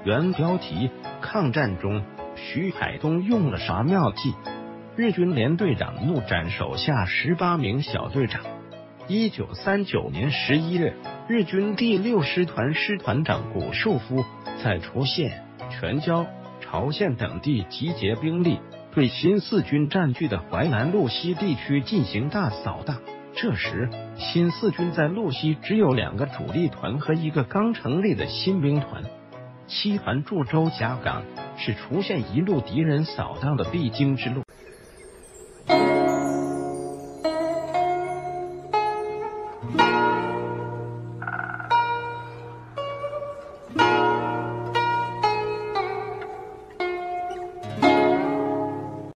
原标题：抗战中徐海东用了啥妙计？日军连队长怒斩手下18名小队长。1939年11月，日军第6师团师团长谷寿夫在滁县、全椒、朝鲜等地集结兵力，对新四军占据的淮南路西地区进行大扫荡。这时，新四军在路西只有2个主力团和一个刚成立的新兵团。7团驻周家岗，是出现一路敌人扫荡的必经之路。